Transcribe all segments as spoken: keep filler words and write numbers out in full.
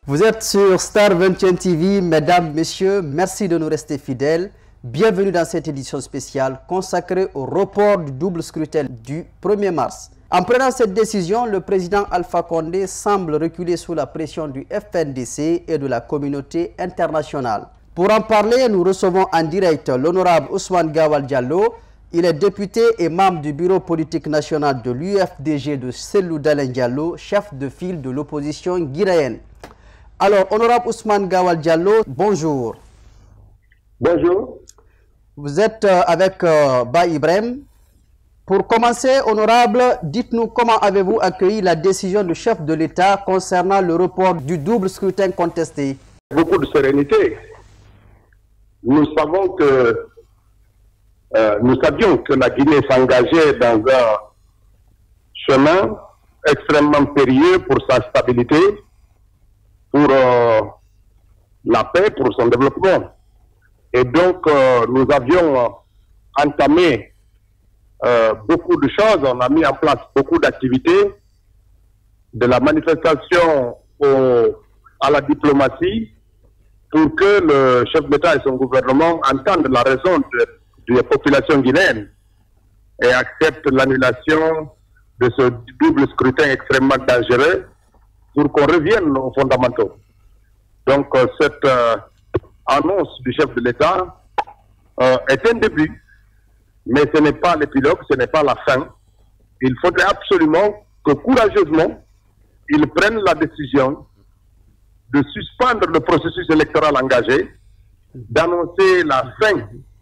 Vous êtes sur Star vingt et un T V, mesdames, messieurs, merci de nous rester fidèles. Bienvenue dans cette édition spéciale consacrée au report du double scrutin du premier mars. En prenant cette décision, le président Alpha Condé semble reculer sous la pression du F N D C et de la communauté internationale. Pour en parler, nous recevons en direct l'honorable Ousmane Gawal Diallo. Il est député et membre du bureau politique national de l'U F D G de Cellou Dalein Diallo, chef de file de l'opposition guinéenne. Alors, honorable Ousmane Gawal Diallo, bonjour. Bonjour. Vous êtes euh, avec euh, Ba Ibrahim. Pour commencer, honorable, dites-nous comment avez-vous accueilli la décision du chef de l'État concernant le report du double scrutin contesté? Beaucoup de sérénité. Nous savons que euh, nous savions que la Guinée s'engageait dans un chemin extrêmement périlleux pour sa stabilité, pour euh, la paix, pour son développement. Et donc, euh, nous avions euh, entamé euh, beaucoup de choses, on a mis en place beaucoup d'activités, de la manifestation au, à la diplomatie, pour que le chef d'État et son gouvernement entendent la raison de, de la population guinéenne et acceptent l'annulation de ce double scrutin extrêmement dangereux pour qu'on revienne aux fondamentaux. Donc, euh, cette euh, annonce du chef de l'État euh, est un début, mais ce n'est pas l'épilogue, ce n'est pas la fin. Il faudrait absolument que courageusement, ils prennent la décision de suspendre le processus électoral engagé, d'annoncer la fin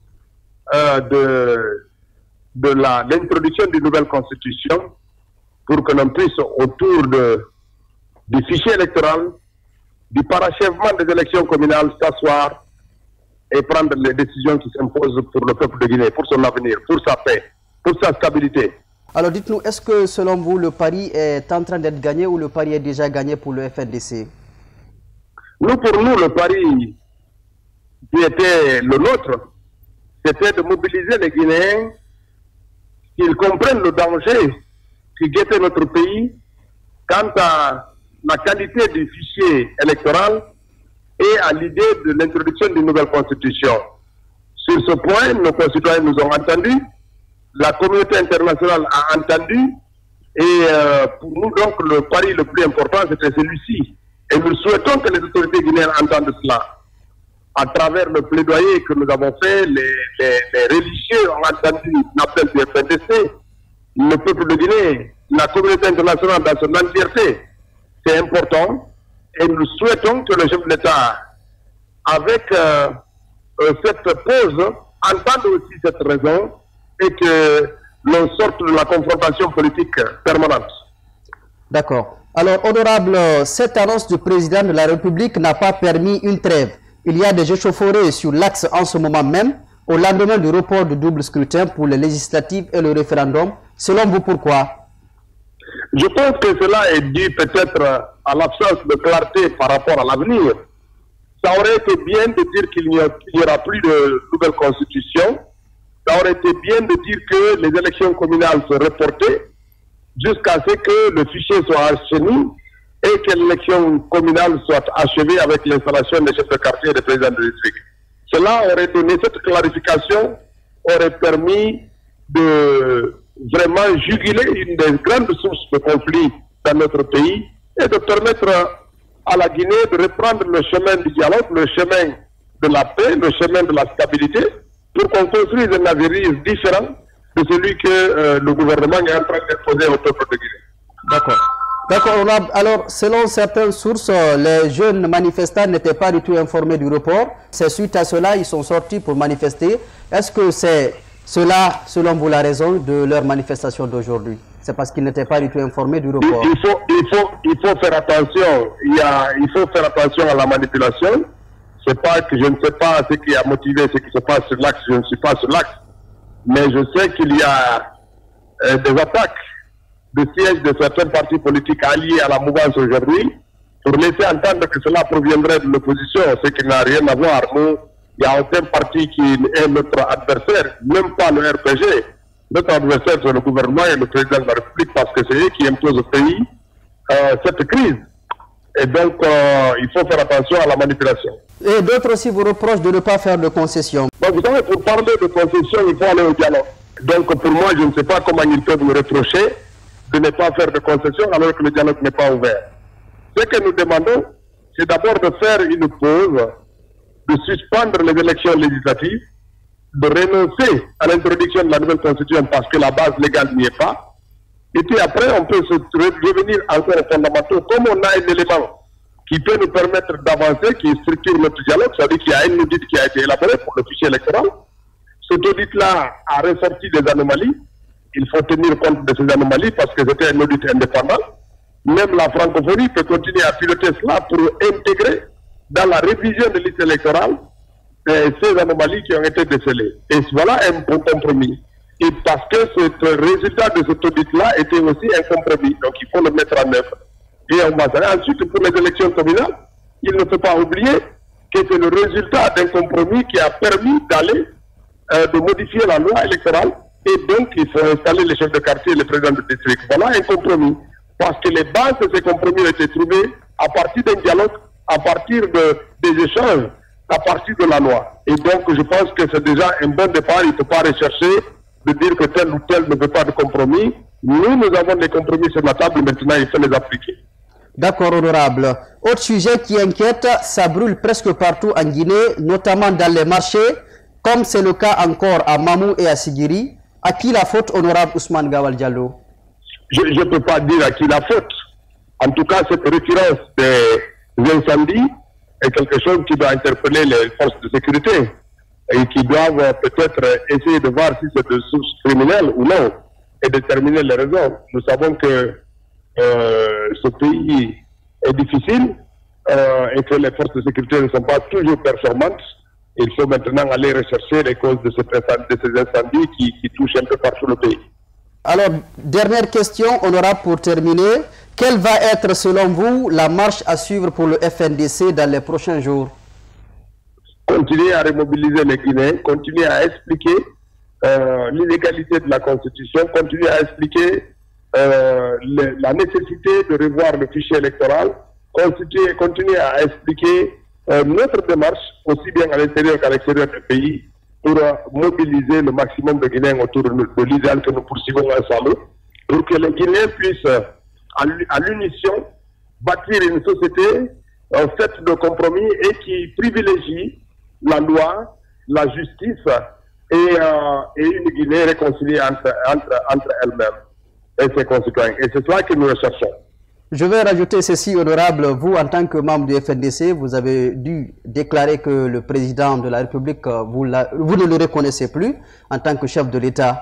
euh, de, de l'introduction d'une nouvelle constitution pour que l'on puisse, autour de, du fichier électoral, du parachèvement des élections communales, s'asseoir et prendre les décisions qui s'imposent pour le peuple de Guinée, pour son avenir, pour sa paix, pour sa stabilité. Alors dites-nous, est-ce que selon vous, le pari est en train d'être gagné ou le pari est déjà gagné pour le F N D C? Nous, pour nous, le pari qui était le nôtre, c'était de mobiliser les Guinéens, qu'ils comprennent le danger qui guettait notre pays quant à la qualité du fichier électoral et à l'idée de l'introduction d'une nouvelle constitution. Sur ce point, nos concitoyens nous ont entendus, la communauté internationale a entendu, et euh, pour nous, donc, le pari le plus important, c'était celui-ci. Et nous souhaitons que les autorités guinéennes entendent cela. À travers le plaidoyer que nous avons fait, les, les, les religieux ont entendu l'appel du F N D C, le peuple de Guinée, la communauté internationale dans son entièreté. C'est important et nous souhaitons que le chef de l'État, avec euh, euh, cette pause, entende aussi cette raison et que l'on sorte de la confrontation politique permanente. D'accord. Alors, honorable, cette annonce du président de la République n'a pas permis une trêve. Il y a des échauffourées sur l'axe en ce moment même, au lendemain du report du double scrutin pour les législatives et le référendum. Selon vous, pourquoi? Je pense que cela est dû peut-être à l'absence de clarté par rapport à l'avenir. Ça aurait été bien de dire qu'il n'y aura plus de nouvelle constitution. Ça aurait été bien de dire que les élections communales se reportaient jusqu'à ce que le fichier soit assaini et que l'élection communale soit achevée avec l'installation des chefs de quartier et des présidents de district. Cela aurait donné, cette clarification aurait permis de vraiment juguler une des grandes sources de conflit dans notre pays et de permettre à la Guinée de reprendre le chemin du dialogue, le chemin de la paix, le chemin de la stabilité, pour qu'on construise un avenir différent de celui que euh, le gouvernement est en train d'imposer au peuple de Guinée. D'accord. D'accord. Alors, selon certaines sources, les jeunes manifestants n'étaient pas du tout informés du report. C'est suite à cela ils sont sortis pour manifester. Est-ce que c'est cela, selon vous, la raison de leur manifestation d'aujourd'hui? C'est parce qu'ils n'étaient pas du tout informés du report. Il faut, il faut, il faut faire attention. Il, y a, il faut faire attention à la manipulation. C'est pas que je ne sais pas ce qui a motivé ce qui se passe sur l'axe. Je ne suis pas sur l'axe. Mais je sais qu'il y a euh, des attaques de sièges de certains partis politiques alliés à la mouvance aujourd'hui pour laisser entendre que cela proviendrait de l'opposition, ce qui n'a rien à voir. Nous, il n'y a aucun parti qui est notre adversaire, même pas le R P G. Notre adversaire, c'est le gouvernement et le président de la République, parce que c'est eux qui imposent au pays euh, cette crise. Et donc, euh, il faut faire attention à la manipulation. Et d'autres aussi vous reprochent de ne pas faire de concessions. Donc, vous savez, pour parler de concessions, il faut aller au dialogue. Donc, pour moi, je ne sais pas comment ils peuvent me reprocher de ne pas faire de concessions alors que le dialogue n'est pas ouvert. Ce que nous demandons, c'est d'abord de faire une pause, de suspendre les élections législatives, de renoncer à l'introduction de la nouvelle constitution parce que la base légale n'y est pas. Et puis après, on peut se revenir encore aux fondamentaux. Comme on a un élément qui peut nous permettre d'avancer, qui structure notre dialogue, c'est-à-dire qu'il y a un audit qui a été élaboré pour le fichier électoral. Cet audit-là a ressorti des anomalies. Il faut tenir compte de ces anomalies parce que c'était un audit indépendant. Même la francophonie peut continuer à piloter cela pour intégrer dans la révision de liste électorale euh, ces anomalies qui ont été décelées. Et voilà un bon compromis. Et parce que ce résultat de cet audit-là était aussi un compromis. Donc il faut le mettre en œuvre. Et on va savoir. Ensuite, pour les élections communales, il ne faut pas oublier que c'est le résultat d'un compromis qui a permis d'aller, euh, de modifier la loi électorale. Et donc, il faut installer les chefs de quartier et les présidents de district. Voilà un compromis. Parce que les bases de ces compromis ont été trouvées à partir d'un dialogue, à partir de, des échanges, à partir de la loi. Et donc, je pense que c'est déjà un bon départ. Il ne faut pas rechercher de dire que tel ou tel ne veut pas de compromis. Nous, nous avons des compromis sur la table, maintenant il faut les appliquer. D'accord, honorable. Autre sujet qui inquiète, ça brûle presque partout en Guinée, notamment dans les marchés, comme c'est le cas encore à Mamou et à Sigiri. À qui la faute, honorable Ousmane Gawal Diallo? Je ne peux pas dire à qui la faute. En tout cas, cette récurrence des incendies est quelque chose qui doit interpeller les forces de sécurité et qui doivent peut-être essayer de voir si c'est de source criminelle ou non et déterminer les raisons. Nous savons que euh, ce pays est difficile euh, et que les forces de sécurité ne sont pas toujours performantes. Il faut maintenant aller rechercher les causes de, cette incendie, de ces incendies qui, qui touchent un peu partout le pays. Alors, dernière question, honorable, pour terminer. Quelle va être, selon vous, la marche à suivre pour le F N D C dans les prochains jours? Continuer à remobiliser les Guinéens, continuer à expliquer euh, l'illégalité de la Constitution, continuer à expliquer euh, le, la nécessité de revoir le fichier électoral, continuer, continuer à expliquer euh, notre démarche, aussi bien à l'intérieur qu'à l'extérieur du pays, pour euh, mobiliser le maximum de Guinéens autour de, de l'idéal que nous poursuivons ensemble, pour que les Guinéens puissent, euh, à l'unisson, bâtir une société euh, faite de compromis et qui privilégie la loi, la justice et, euh, et une Guinée réconciliée entre, entre, entre elle-même et ses concitoyens. Et c'est cela que nous recherchons. Je vais rajouter ceci, honorable. Vous, en tant que membre du F N D C, vous avez dû déclarer que le président de la République, vous, la, vous ne le reconnaissez plus en tant que chef de l'État.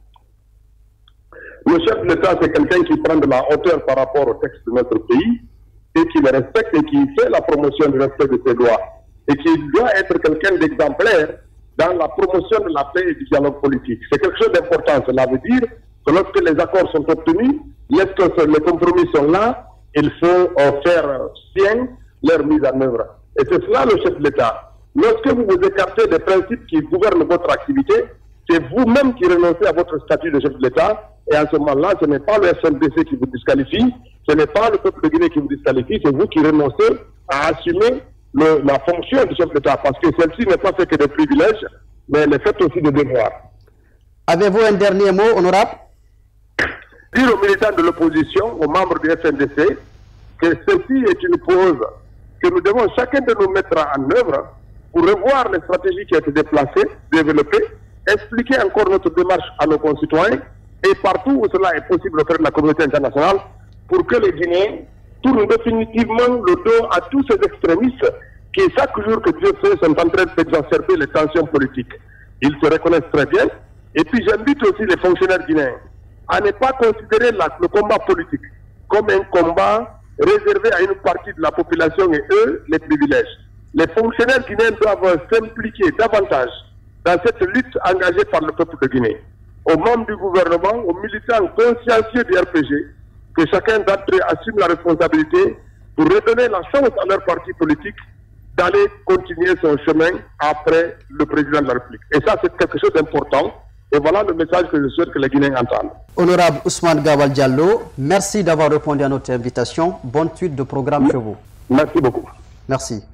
Le chef de l'État, c'est quelqu'un qui prend de la hauteur par rapport au texte de notre pays et qui le respecte et qui fait la promotion du respect de ses lois. Et qui doit être quelqu'un d'exemplaire dans la promotion de la paix et du dialogue politique. C'est quelque chose d'important. Cela veut dire que lorsque les accords sont obtenus, lorsque les compromis sont là, il faut euh, faire sien leur mise en œuvre. Et c'est cela le chef de l'État. Lorsque vous vous écartez des principes qui gouvernent votre activité, c'est vous-même qui renoncez à votre statut de chef de l'État. Et à ce moment-là, ce n'est pas le F N D C qui vous disqualifie, ce n'est pas le peuple de Guinée qui vous disqualifie, c'est vous qui renoncez à assumer le, la fonction du chef de l'État. Parce que celle-ci n'est pas fait que de privilèges, mais elle est faite aussi de devoirs. Avez-vous un dernier mot, honorable? Dire aux militants de l'opposition, aux membres du F N D C, que ceci est une pause que nous devons chacun de nous mettre en œuvre pour revoir les stratégies qui ont été déplacées, développées, expliquer encore notre démarche à nos concitoyens et partout où cela est possible auprès de la communauté internationale pour que les Guinéens tournent définitivement le dos à tous ces extrémistes qui, chaque jour que Dieu fait, sont en train d'exacerber les tensions politiques. Ils se reconnaissent très bien. Et puis j'invite aussi les fonctionnaires guinéens à ne pas considérer la, le combat politique comme un combat réservé à une partie de la population et eux, les privilèges. Les fonctionnaires guinéens doivent s'impliquer davantage dans cette lutte engagée par le peuple de Guinée. Aux membres du gouvernement, aux militants consciencieux du R P G, que chacun d'entre eux assume la responsabilité pour redonner la chance à leur parti politique d'aller continuer son chemin après le président de la République. Et ça, c'est quelque chose d'important. Et voilà le message que je souhaite que les Guinéens entendent. Honorable Ousmane Gawal Diallo, merci d'avoir répondu à notre invitation. Bonne suite de programme chez vous. Merci beaucoup. Merci.